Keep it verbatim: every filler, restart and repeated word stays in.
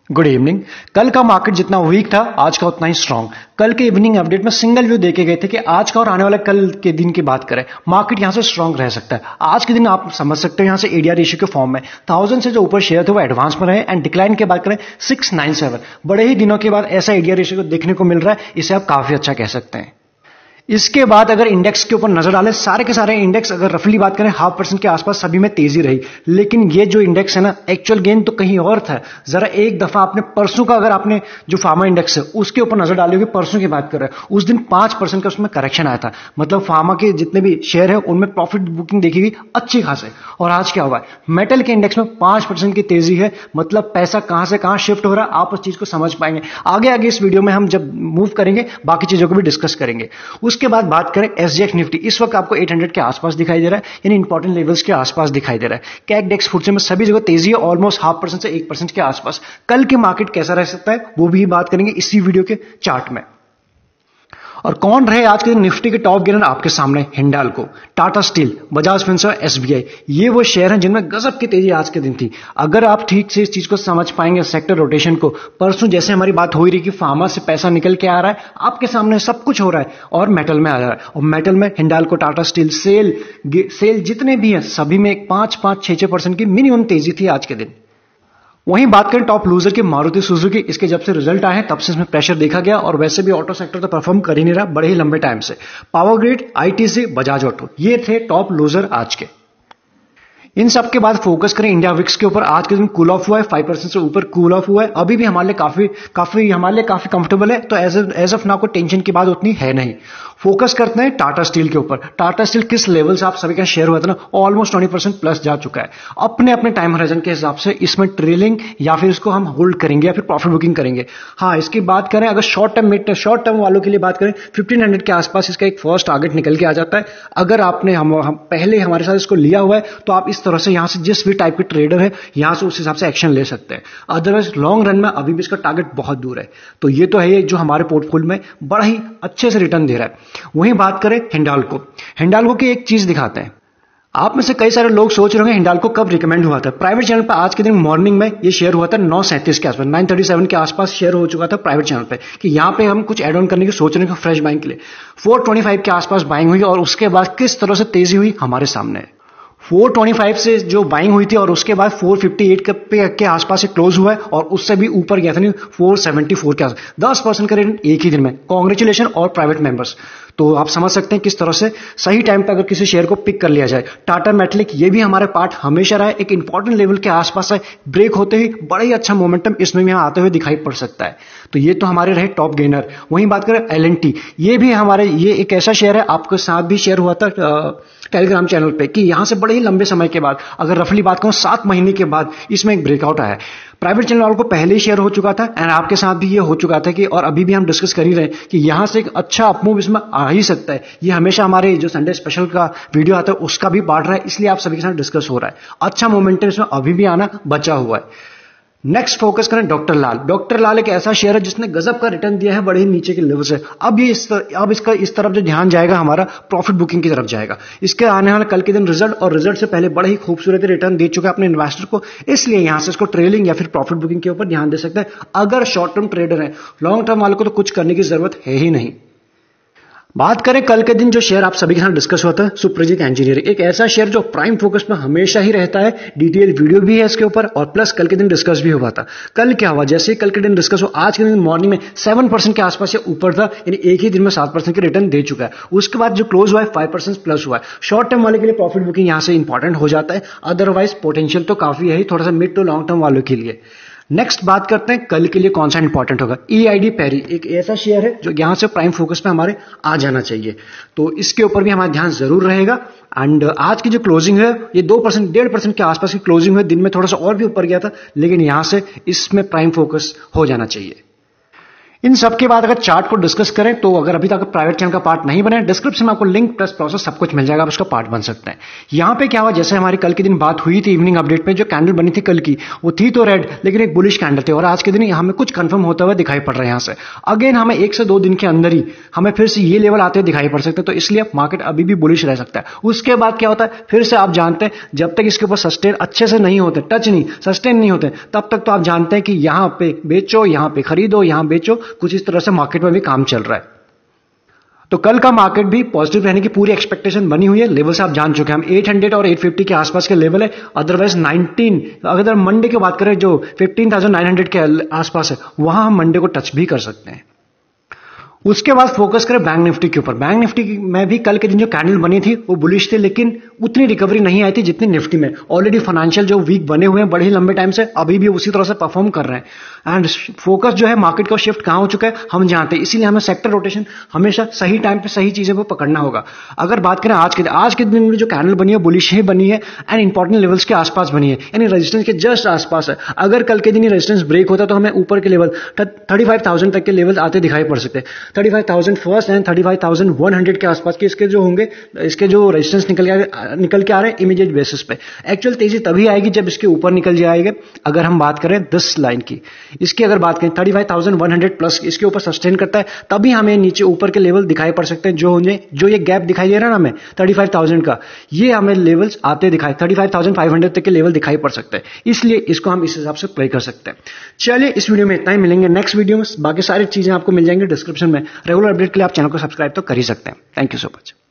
Good evening. कल का market जितना वीक था आज का उतना ही स्ट्रांग। कल के इवनिंग अपडेट में सिंगल व्यू देखे गए थे कि आज का और आने वाला कल के दिन की बात करें, मार्केट यहां से स्ट्रांग रह सकता है। आज के दिन आप समझ सकते हो यहां से एडीआर रेशियो के फॉर्म में थाउजेंड से जो ऊपर शेयर थे वो एडवांस में रहे एंड डिक्लाइन की बात करें सिक्स नाइन सेवन। बड़े ही दिनों के बाद ऐसा एडीआर रेशियो को देखने को मिल रहा है, इसे आप काफी अच्छा कह सकते हैं। इसके बाद अगर इंडेक्स के ऊपर नजर डालें, सारे के सारे इंडेक्स अगर रफली बात करें हाफ परसेंट के आसपास सभी में तेजी रही, लेकिन ये जो इंडेक्स है ना, एक्चुअल गेन तो कहीं और था। जरा एक दफा आपने परसों का अगर आपने जो फार्मा इंडेक्स है उसके ऊपर नजर डाली होगी, परसों की बात कर रहे हैं, उस दिन पांच परसेंट का उसमें करेक्शन आया था। मतलब फार्मा के जितने भी शेयर है उनमें प्रॉफिट बुकिंग देखी गई अच्छी खास है। और आज क्या हुआ है, मेटल के इंडेक्स में पांच परसेंट की तेजी है। मतलब पैसा कहां से कहां शिफ्ट हो रहा है, आप उस चीज को समझ पाएंगे। आगे आगे इस वीडियो में हम जब मूव करेंगे बाकी चीजों को भी डिस्कस करेंगे। उसके बाद बात करें एसजीएक्स निफ्टी, इस वक्त आपको आठ सौ के आसपास दिखाई दे रहा है, यानी इंपॉर्टेंट लेवल्स के आसपास दिखाई दे रहा है। कैक डेक्स फुटसे में सभी जगह तेजी है, ऑलमोस्ट हाफ परसेंट से एक परसेंट के आसपास। कल के मार्केट कैसा रह सकता है वो भी बात करेंगे इसी वीडियो के चार्ट में। और कौन रहे आज के दिन निफ्टी के टॉप गेनर आपके सामने, Hindalco, Tata steel, Bajaj finserv, SBI. ये वो शेयर हैं जिनमें गजब की तेजी आज के दिन थी। अगर आप ठीक से इस चीज को समझ पाएंगे, सेक्टर रोटेशन को, परसों जैसे हमारी बात हो रही कि फार्मा से पैसा निकल के आ रहा है, आपके सामने सब कुछ हो रहा है और मेटल में आ रहा है। और मेटल में Hindalco, Tata steel, SAIL SAIL जितने भी हैं सभी में एक पांच पांच छह छह परसेंट की मिनिमम तेजी थी आज के दिन। वहीं बात करें टॉप लूजर की मारुति सुजुकी, इसके जब से रिजल्ट आए तब से इसमें प्रेशर देखा गया और वैसे भी ऑटो सेक्टर तो परफॉर्म कर ही नहीं रहा बड़े ही लंबे टाइम से। Power grid, ITC, Bajaj auto, ये थे टॉप लूजर आज के। इन सब के बाद फोकस करें इंडिया विक्स के ऊपर। आज के दिन कूल ऑफ हुआ है, फाइव परसेंट से ऊपर कूल ऑफ हुआ है। अभी भी हमारे लिए काफी काफी हमारे लिए काफी कंफर्टेबल है, तो एज एज ऑफ नाउ को टेंशन की बात उतनी है नहीं। फोकस करते हैं टाटा स्टील के ऊपर। टाटा स्टील किस लेवल से आप सभी का शेयर हुआ था ना, ऑलमोस्ट ट्वेंटी परसेंट प्लस जा चुका है। अपने अपने टाइम हॉरिजन के हिसाब से इसमें ट्रेलिंग या फिर इसको हम होल्ड करेंगे या फिर प्रॉफिट बुकिंग करेंगे। हाँ, इसकी बात करें अगर short term mid short term वालों के लिए बात करें, फिफ्टीन हंड्रेड के आसपास इसका एक फर्स्ट टारगेट निकल के आ जाता है। अगर आपने हम, हम पहले हमारे साथ इसको लिया हुआ है तो आप इस तरह से यहां से जिस भी टाइप के ट्रेडर है यहां से उस हिसाब से एक्शन ले सकते हैं। अदरवाइज लॉन्ग रन में अभी भी इसका टारगेट बहुत दूर है। तो ये तो है जो हमारे पोर्टफोलियो में बड़ा ही अच्छे से रिटर्न दे रहा है। वहीं बात करें हिंडाल्को, हिंडाल्को की एक चीज दिखाते हैं। आप में से कई सारे लोग सोच रहे होंगे हिंडाल्को कब रिकमेंड हुआ था। प्राइवेट चैनल पर आज के दिन मॉर्निंग में ये शेयर हुआ था नौ सैंतीस के आसपास, नाइन थर्टी सेवन के आसपास शेयर हो चुका था प्राइवेट चैनल पे कि यहां पे हम कुछ एड ऑन करने की सोच रहे हैं फ्रेश बाइंग के लिए। फोर ट्वेंटी फाइव के आसपास बाइंग हुई और उसके बाद किस तरह से तेजी हुई हमारे सामने है। फोर ट्वेंटी फाइव से जो बाइंग हुई थी और उसके बाद फोर फिफ्टी एट के, के आसपास से क्लोज हुआ है और उससे भी ऊपर गया था नहीं फोर सेवेंटी फोर के आसपास। दस परसेंट का रिटर्न एक ही दिन में। कांग्रेचुलेशन और प्राइवेट मेंबर्स। तो आप समझ सकते हैं किस तरह से सही टाइम पर अगर किसी शेयर को पिक कर लिया जाए। टाटा मेटलिक, ये भी हमारे पार्ट हमेशा रहा है, एक इंपॉर्टेंट लेवल के आसपास है। ब्रेक होते ही बड़ा ही अच्छा मोमेंटम इसमें भी यहां आते हुए दिखाई पड़ सकता है। तो ये तो हमारे रहे टॉप गेनर। वहीं बात करें एल एंड टी, ये भी हमारे ये एक ऐसा शेयर है, आपके साथ भी शेयर हुआ था टेलीग्राम चैनल पे कि यहां से बड़े ही लंबे समय के बाद, अगर रफली बात करूं सात महीने के बाद इसमें एक ब्रेकआउट आया है। प्राइवेट चैनल वालों को पहले ही शेयर हो चुका था एंड आपके साथ भी ये हो चुका था कि और अभी भी हम डिस्कस कर ही रहे हैं कि यहां से एक अच्छा अपमूव इसमें आ ही सकता है। ये हमेशा हमारे जो संडे स्पेशल का वीडियो आता है उसका भी पार्ट रहा है, इसलिए आप सभी के साथ डिस्कस हो रहा है। अच्छा मोमेंटम इसमें अभी भी आना बचा हुआ है। नेक्स्ट फोकस करें डॉक्टर लाल। डॉक्टर लाल एक ऐसा शेयर है जिसने गजब का रिटर्न दिया है बड़े ही नीचे के लेवल से। अब ये इस तर, अब इसका इस तरफ जो ध्यान जाएगा हमारा प्रॉफिट बुकिंग की तरफ जाएगा। इसके आने वाले कल के दिन रिजल्ट और रिजल्ट से पहले बड़ा ही खूबसूरत रिटर्न दे चुका है अपने इन्वेस्टर को, इसलिए यहां से इसको ट्रेलिंग या फिर प्रॉफिट बुकिंग के ऊपर ध्यान दे सकते हैं अगर शॉर्ट टर्म ट्रेडर है। लॉन्ग टर्म वालों को तो कुछ करने की जरूरत है ही नहीं। बात करें कल के दिन जो शेयर आप सभी के साथ डिस्कस हुआ था, सुप्रजीत इंजीनियरिंग, एक ऐसा शेयर जो प्राइम फोकस में हमेशा ही रहता है। डिटेल वीडियो भी है इसके ऊपर और प्लस कल के दिन डिस्कस भी हुआ था। कल क्या हुआ, जैसे कल के दिन डिस्कस हुआ, आज के दिन मॉर्निंग में सेवन परसेंट के आसपास से ऊपर था, यानी एक ही दिन में सात परसेंट के रिटर्न दे चुका है। उसके बाद जो क्लोज हुआ है फाइव परसेंट प्लस हुआ है। शॉर्ट टर्म वाले के लिए प्रॉफिट बुकिंग यहां से इंपॉर्टेंट हो जाता है, अदरवाइज पोटेंशियल तो काफी है ही थोड़ा सा मिड टू लॉन्ग टर्म वालों के लिए। नेक्स्ट बात करते हैं कल के लिए कौन सा इंपॉर्टेंट होगा। ईआईडी पैरी एक ऐसा शेयर है जो यहां से प्राइम फोकस पे हमारे आ जाना चाहिए, तो इसके ऊपर भी हमारा ध्यान जरूर रहेगा। एंड आज की जो क्लोजिंग है ये दो परसेंट डेढ़ परसेंट के आसपास की क्लोजिंग है। दिन में थोड़ा सा और भी ऊपर गया था, लेकिन यहां से इसमें प्राइम फोकस हो जाना चाहिए। इन सब के बाद अगर चार्ट को डिस्कस करें तो अगर अभी तक प्राइवेट चैनल का पार्ट नहीं बना है, डिस्क्रिप्शन में आपको लिंक प्लस प्रोसेस सब कुछ मिल जाएगा, आप उसका पार्ट बन सकते हैं। यहां पे क्या हुआ, जैसे हमारी कल के दिन बात हुई थी इवनिंग अपडेट पे, जो कैंडल बनी थी कल की वो थी तो रेड लेकिन एक बुलिश कैंडल थी, और आज के दिन हमें कुछ कंफर्म होता हुआ दिखाई पड़ रहा है। यहां से अगेन हमें एक से दो दिन के अंदर ही हमें फिर से ये लेवल आते दिखाई पड़ सकते हैं, तो इसलिए मार्केट अभी भी बुलिश रह सकता है। उसके बाद क्या होता है, फिर से आप जानते हैं जब तक इसके ऊपर सस्टेन अच्छे से नहीं होते, टच नहीं सस्टेन नहीं होते, तब तक तो आप जानते हैं कि यहां पे बेचो, यहां पे खरीदो, यहां बेचो, कुछ इस तरह से मार्केट में भी काम चल रहा है। तो कल का मार्केट भी पॉजिटिव रहने की पूरी एक्सपेक्टेशन बनी हुई है। लेवल्स आप जान चुके हैं, हम आठ सौ और आठ सौ पचास के आसपास के लेवल है, अदरवाइज उन्नीस, अगर मंडे की बात करें जो पंद्रह हज़ार नौ सौ के आसपास है, वहां हम मंडे को टच भी कर सकते हैं। उसके बाद फोकस करें बैंक निफ्टी के ऊपर। बैंक निफ्टी में भी कल के दिन जो कैंडल बनी थी वो बुलिश थी, लेकिन उतनी रिकवरी नहीं आई थी जितनी निफ्टी में। ऑलरेडी फाइनेंशियल जो वीक बने हुए हैं बड़े ही लंबे टाइम से, अभी भी उसी तरह से परफॉर्म कर रहे हैं। एंड फोकस जो है मार्केट का शिफ्ट कहां हो चुका है हम जानते हैं, इसीलिए हमें सेक्टर रोटेशन हमेशा सही टाइम पे सही चीजें को पकड़ना होगा। अगर बात करें आज के आज के दिन में जो कैंडल बनी है बुलिश ही बनी है एंड इंपॉर्टेंट लेवल्स के आसपास बनी है, यानी रेजिस्टेंस के जस्ट आसपास है। अगर कल के दिन रेजिस्टेंस ब्रेक होता तो हमें ऊपर के लेवल थर्टी फाइव थाउजेंड तक के लेवल आते दिखाई पड़ सकते हैं। Thirty five thousand first and thirty five thousand one hundred के आसपास के इसके जो होंगे, इसके जो रेजिस्टेंस निकल के निकल के आ रहे हैं इमीडिएट बेसिस पे। एक्चुअल तेजी तभी आएगी जब इसके ऊपर निकल जाएगा। अगर हम बात करें दस लाइन की, इसकी अगर बात करें thirty five thousand one hundred plus इसके ऊपर सस्टेन करता है, तभी हमें नीचे ऊपर के लेवल दिखाई पड़ सकते हैं। जो होंगे जो ये गैप दिखाई दे रहा है ना हमें थर्टी फाइव थाउजेंड का, ये हमें लेवल्स आते दिखाई thirty five thousand five hundred तक के लेवल दिखाई पड़ सकते हैं, इसलिए इसको हम इस हिसाब से प्ले कर सकते हैं। चलिए इस वीडियो में इतना ही, मिलेंगे नेक्स्ट वीडियो में। बाकी सारी चीजें आपको मिल जाएंगी डिस्क्रिप्शन में। रेगुलर अपडेट के लिए आप चैनल को सब्सक्राइब तो कर ही सकते हैं। Thank you so much.